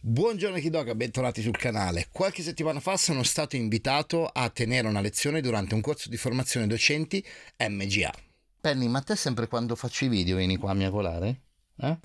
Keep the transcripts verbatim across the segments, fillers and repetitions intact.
Buongiorno Kidoka, bentornati sul canale. Qualche settimana fa sono stato invitato a tenere una lezione durante un corso di formazione docenti M G A. Penny, ma te sempre quando faccio i video vieni qua a miagolare? Eh?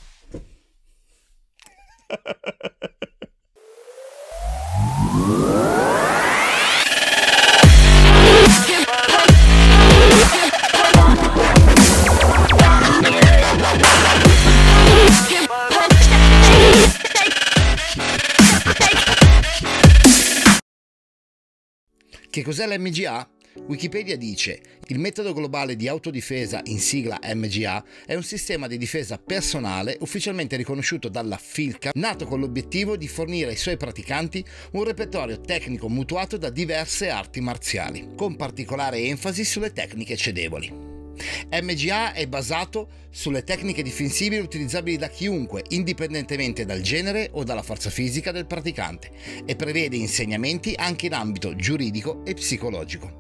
Che cos'è l'M G A? Wikipedia dice: il metodo globale di autodifesa, in sigla M G A, è un sistema di difesa personale ufficialmente riconosciuto dalla FILCA, nato con l'obiettivo di fornire ai suoi praticanti un repertorio tecnico mutuato da diverse arti marziali, con particolare enfasi sulle tecniche cedevoli. M G A è basato sulle tecniche difensibili utilizzabili da chiunque, indipendentemente dal genere o dalla forza fisica del praticante, e prevede insegnamenti anche in ambito giuridico e psicologico.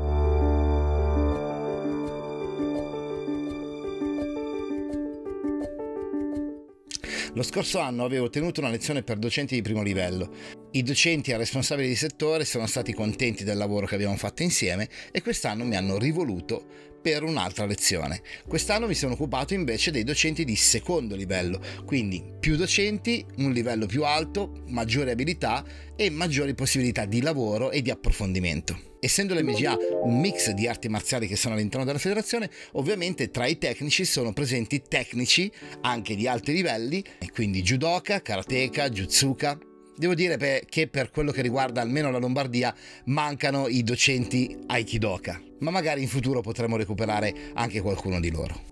Lo scorso anno avevo tenuto una lezione per docenti di primo livello. I docenti e responsabili di settore sono stati contenti del lavoro che abbiamo fatto insieme e quest'anno mi hanno rivoluto per un'altra lezione. Quest'anno mi sono occupato invece dei docenti di secondo livello, quindi più docenti, un livello più alto, maggiori abilità e maggiori possibilità di lavoro e di approfondimento. Essendo l'M G A un mix di arti marziali che sono all'interno della federazione, ovviamente tra i tecnici sono presenti tecnici anche di alti livelli, e quindi judoka, karateka, jutsuka. Devo dire che per quello che riguarda almeno la Lombardia mancano i docenti aikidoka, ma magari in futuro potremo recuperare anche qualcuno di loro.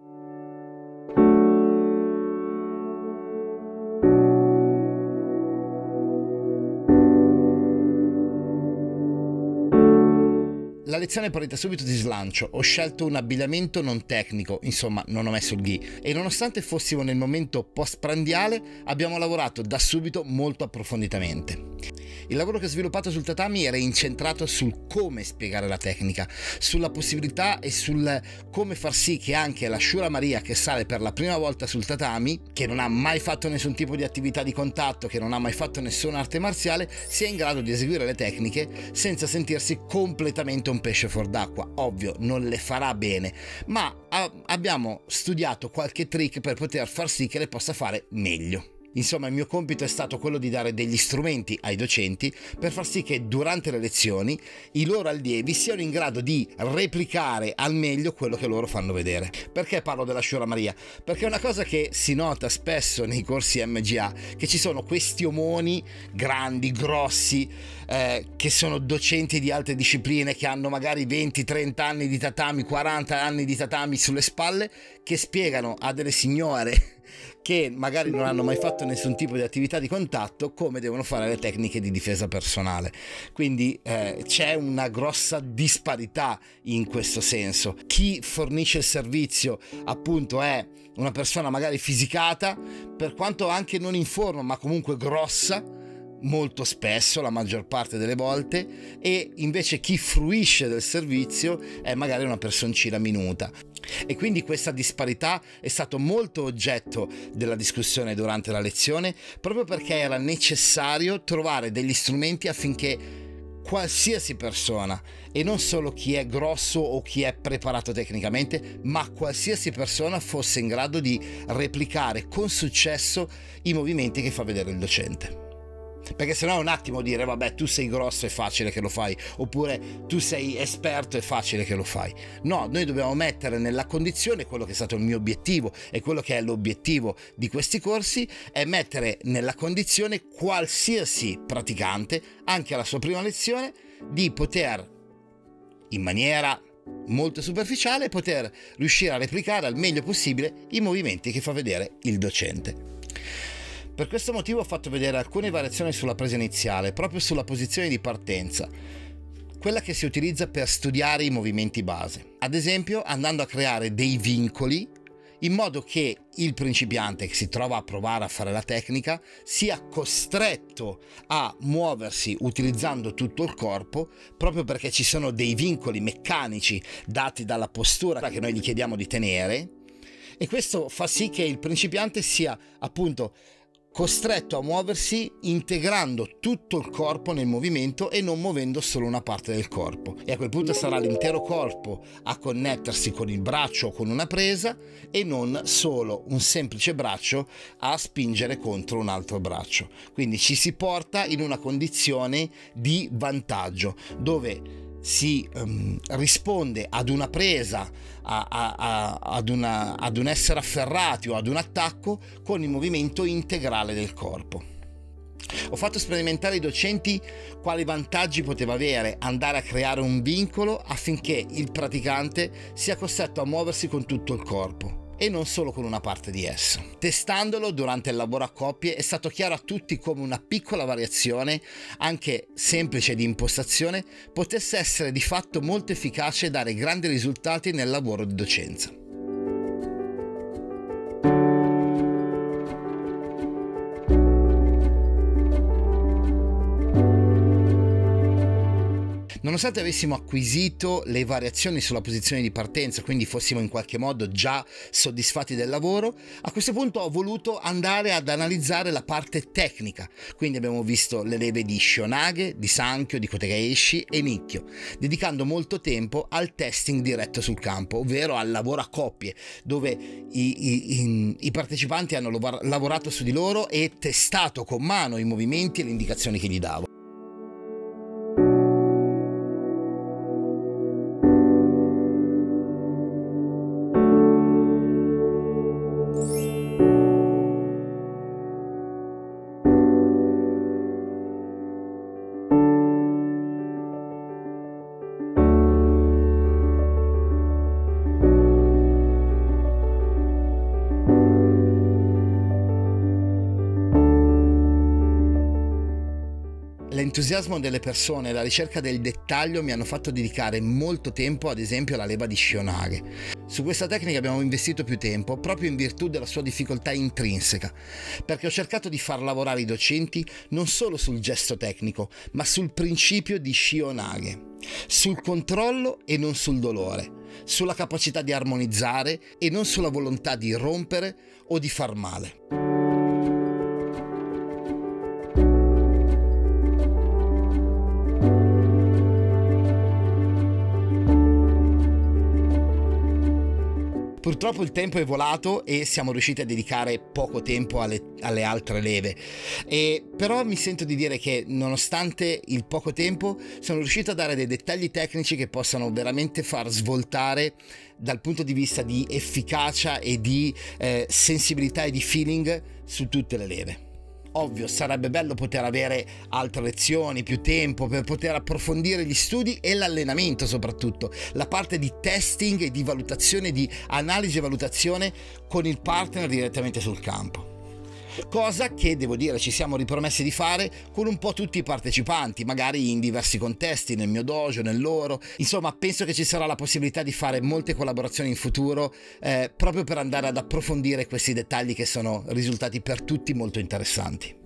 La lezione è partita subito di slancio, ho scelto un abbigliamento non tecnico, insomma non ho messo il gi, e nonostante fossimo nel momento post-prandiale abbiamo lavorato da subito molto approfonditamente. Il lavoro che ho sviluppato sul tatami era incentrato sul come spiegare la tecnica, sulla possibilità e sul come far sì che anche la Shura Maria che sale per la prima volta sul tatami, che non ha mai fatto nessun tipo di attività di contatto, che non ha mai fatto nessuna arte marziale, sia in grado di eseguire le tecniche senza sentirsi completamente un pesce fuor d'acqua. Ovvio, non le farà bene, ma abbiamo studiato qualche trick per poter far sì che le possa fare meglio. Insomma, il mio compito è stato quello di dare degli strumenti ai docenti per far sì che durante le lezioni i loro allievi siano in grado di replicare al meglio quello che loro fanno vedere. Perché parlo della Shura Maria? Perché è una cosa che si nota spesso nei corsi M G A, che ci sono questi omoni grandi, grossi, eh, che sono docenti di altre discipline, che hanno magari venti trenta anni di tatami, quaranta anni di tatami sulle spalle, che spiegano a delle signore che magari non hanno mai fatto nessun tipo di attività di contatto come devono fare le tecniche di difesa personale. Quindi eh, c'è una grossa disparità in questo senso. Chi fornisce il servizio appunto è una persona magari fisicata, per quanto anche non in forma ma comunque grossa, molto spesso, la maggior parte delle volte, e invece chi fruisce del servizio è magari una personcina minuta. E quindi questa disparità è stato molto oggetto della discussione durante la lezione, proprio perché era necessario trovare degli strumenti affinché qualsiasi persona, e non solo chi è grosso o chi è preparato tecnicamente, ma qualsiasi persona fosse in grado di replicare con successo i movimenti che fa vedere il docente. Perché sennò è un attimo dire vabbè, tu sei grosso, è facile che lo fai, oppure tu sei esperto, è facile che lo fai. No, noi dobbiamo mettere nella condizione, quello che è stato il mio obiettivo e quello che è l'obiettivo di questi corsi, è mettere nella condizione qualsiasi praticante, anche alla sua prima lezione, di poter, in maniera molto superficiale, poter riuscire a replicare al meglio possibile i movimenti che fa vedere il docente. Per questo motivo ho fatto vedere alcune variazioni sulla presa iniziale, proprio sulla posizione di partenza, quella che si utilizza per studiare i movimenti base. Ad esempio, andando a creare dei vincoli in modo che il principiante che si trova a provare a fare la tecnica sia costretto a muoversi utilizzando tutto il corpo, proprio perché ci sono dei vincoli meccanici dati dalla postura che noi gli chiediamo di tenere, e questo fa sì che il principiante sia appunto costretto a muoversi integrando tutto il corpo nel movimento e non muovendo solo una parte del corpo, e a quel punto sarà l'intero corpo a connettersi con il braccio o con una presa e non solo un semplice braccio a spingere contro un altro braccio. Quindi ci si porta in una condizione di vantaggio dove si um, risponde ad una presa, a, a, a, ad, una, ad un essere afferrati o ad un attacco con il movimento integrale del corpo. Ho fatto sperimentare ai docenti quali vantaggi poteva avere andare a creare un vincolo affinché il praticante sia costretto a muoversi con tutto il corpo e non solo con una parte di esso. Testandolo durante il lavoro a coppie è stato chiaro a tutti come una piccola variazione, anche semplice di impostazione, potesse essere di fatto molto efficace e dare grandi risultati nel lavoro di docenza. Nonostante avessimo acquisito le variazioni sulla posizione di partenza, quindi fossimo in qualche modo già soddisfatti del lavoro, a questo punto ho voluto andare ad analizzare la parte tecnica. Quindi abbiamo visto le leve di Shihonage, di Sankyo, di Kotegaeshi e Nikkyo, dedicando molto tempo al testing diretto sul campo, ovvero al lavoro a coppie, dove i, i, i, i partecipanti hanno lavorato su di loro e testato con mano i movimenti e le indicazioni che gli davo. L'entusiasmo delle persone e la ricerca del dettaglio mi hanno fatto dedicare molto tempo, ad esempio, alla leva di Shihonage. Su questa tecnica abbiamo investito più tempo proprio in virtù della sua difficoltà intrinseca, perché ho cercato di far lavorare i docenti non solo sul gesto tecnico, ma sul principio di Shihonage, sul controllo e non sul dolore, sulla capacità di armonizzare e non sulla volontà di rompere o di far male. Purtroppo il tempo è volato e siamo riusciti a dedicare poco tempo alle, alle altre leve, e però mi sento di dire che nonostante il poco tempo sono riuscito a dare dei dettagli tecnici che possano veramente far svoltare dal punto di vista di efficacia e di eh, sensibilità e di feeling su tutte le leve. Ovvio, sarebbe bello poter avere altre lezioni, più tempo per poter approfondire gli studi e l'allenamento, soprattutto la parte di testing e di valutazione, di analisi e valutazione con il partner direttamente sul campo. Cosa che, devo dire, ci siamo ripromessi di fare con un po' tutti i partecipanti, magari in diversi contesti, nel mio dojo, nel loro. Insomma, penso che ci sarà la possibilità di fare molte collaborazioni in futuro, eh, proprio per andare ad approfondire questi dettagli che sono risultati per tutti molto interessanti.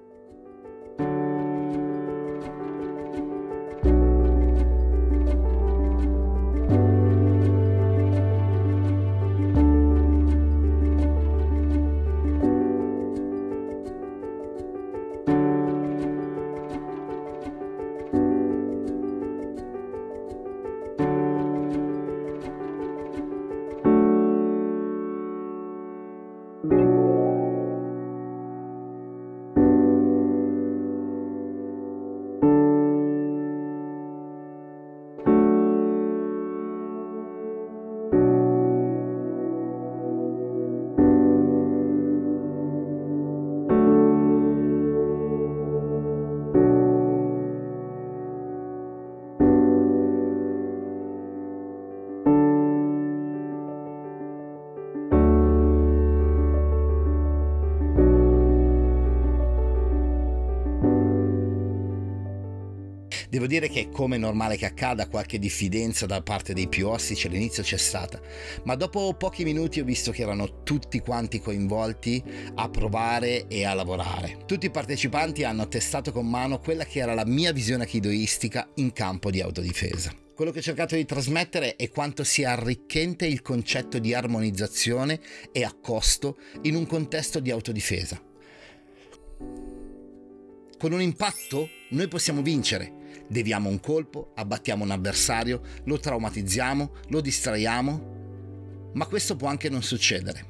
Devo dire che, come è normale che accada, qualche diffidenza da parte dei più ostici all'inizio c'è stata, ma dopo pochi minuti ho visto che erano tutti quanti coinvolti a provare e a lavorare. Tutti i partecipanti hanno testato con mano quella che era la mia visione aikidoistica in campo di autodifesa. Quello che ho cercato di trasmettere è quanto sia arricchente il concetto di armonizzazione e accosto in un contesto di autodifesa. Con un impatto noi possiamo vincere. Deviamo un colpo, abbattiamo un avversario, lo traumatizziamo, lo distraiamo, ma questo può anche non succedere.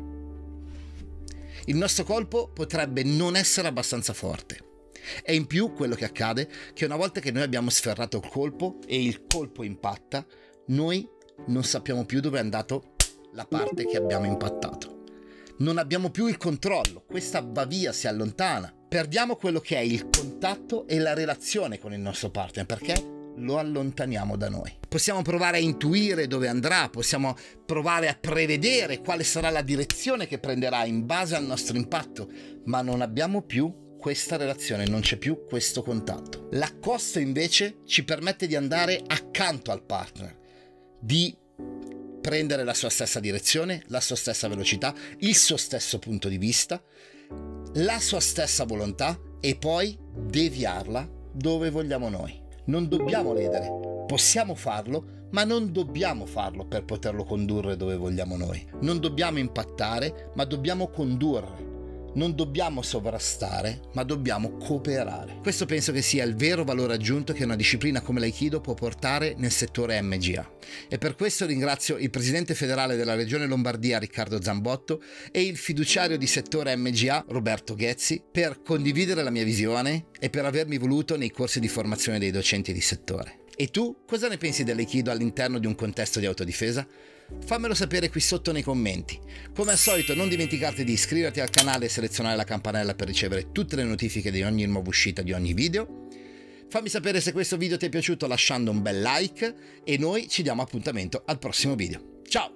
Il nostro colpo potrebbe non essere abbastanza forte. E in più quello che accade è che una volta che noi abbiamo sferrato il colpo e il colpo impatta, noi non sappiamo più dove è andato la parte che abbiamo impattato. Non abbiamo più il controllo, questa va via, si allontana. Perdiamo quello che è il contatto e la relazione con il nostro partner perché lo allontaniamo da noi. Possiamo provare a intuire dove andrà, possiamo provare a prevedere quale sarà la direzione che prenderà in base al nostro impatto, ma non abbiamo più questa relazione, non c'è più questo contatto. L'accosto invece ci permette di andare accanto al partner, di prendere la sua stessa direzione, la sua stessa velocità, il suo stesso punto di vista, la sua stessa volontà e poi deviarla dove vogliamo noi. Non dobbiamo ledere, possiamo farlo, ma non dobbiamo farlo per poterlo condurre dove vogliamo noi. Non dobbiamo impattare, ma dobbiamo condurre. Non dobbiamo sovrastare, ma dobbiamo cooperare. Questo penso che sia il vero valore aggiunto che una disciplina come l'Aikido può portare nel settore M G A. E per questo ringrazio il presidente federale della regione Lombardia Riccardo Zambotto e il fiduciario di settore M G A Roberto Ghezzi per condividere la mia visione e per avermi voluto nei corsi di formazione dei docenti di settore. E tu cosa ne pensi dell'Aikido all'interno di un contesto di autodifesa? Fammelo sapere qui sotto nei commenti. Come al solito non dimenticarti di iscriverti al canale e selezionare la campanella per ricevere tutte le notifiche di ogni nuova uscita di ogni video. Fammi sapere se questo video ti è piaciuto lasciando un bel like e noi ci diamo appuntamento al prossimo video. Ciao!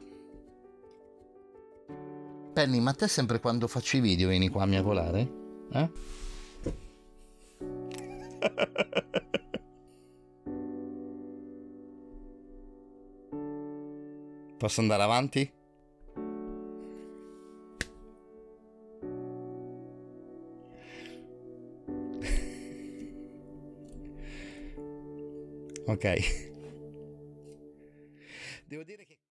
Penny, ma te sempre quando faccio i video vieni qua a miagolare? Eh? Posso andare avanti? Ok. Devo dire che